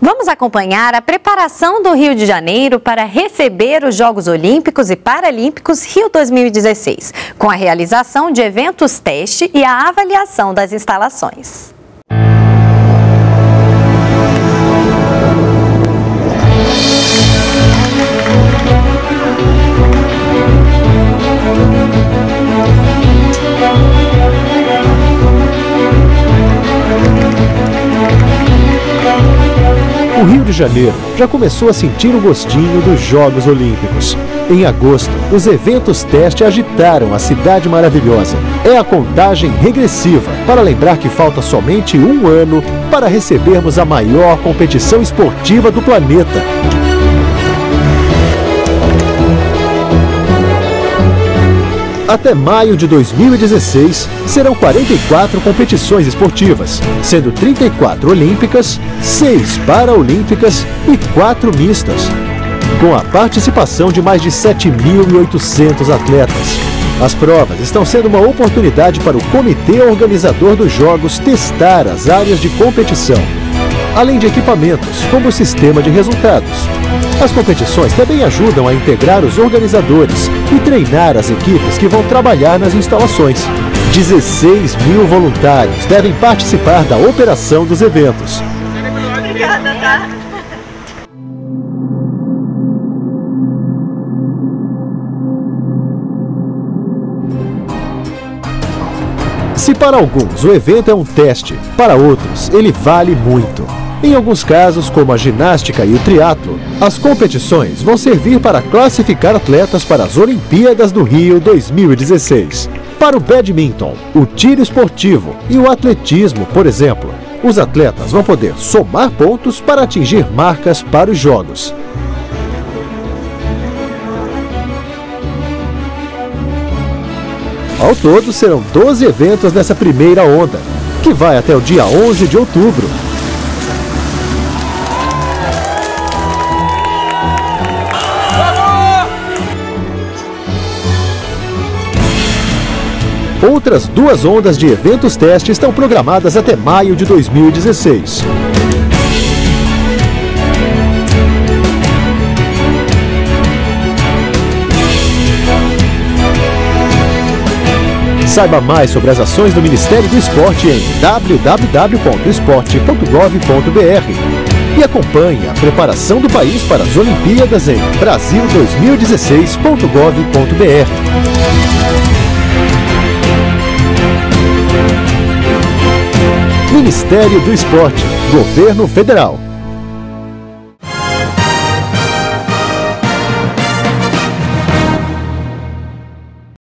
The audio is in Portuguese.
Vamos acompanhar a preparação do Rio de Janeiro para receber os Jogos Olímpicos e Paralímpicos Rio 2016, com a realização de eventos teste e a avaliação das instalações. O Rio de Janeiro já começou a sentir o gostinho dos Jogos Olímpicos. Em agosto, os eventos teste agitaram a cidade maravilhosa. É a contagem regressiva para lembrar que falta somente um ano para recebermos a maior competição esportiva do planeta. Até maio de 2016, serão 44 competições esportivas, sendo 34 olímpicas, 6 paraolímpicas e 4 mistas, com a participação de mais de 7.800 atletas. As provas estão sendo uma oportunidade para o comitê organizador dos Jogos testar as áreas de competição, além de equipamentos, como o sistema de resultados. As competições também ajudam a integrar os organizadores e treinar as equipes que vão trabalhar nas instalações. 16 mil voluntários devem participar da operação dos eventos. Obrigada, tá? Se para alguns o evento é um teste, para outros ele vale muito. Em alguns casos, como a ginástica e o triatlo, as competições vão servir para classificar atletas para as Olimpíadas do Rio 2016. Para o badminton, o tiro esportivo e o atletismo, por exemplo, os atletas vão poder somar pontos para atingir marcas para os Jogos. Ao todo, serão 12 eventos nessa primeira onda, que vai até o dia 11 de outubro. Outras 2 ondas de eventos teste estão programadas até maio de 2016. Saiba mais sobre as ações do Ministério do Esporte em www.esporte.gov.br e acompanhe a preparação do país para as Olimpíadas em brasil2016.gov.br. Ministério do Esporte, Governo Federal.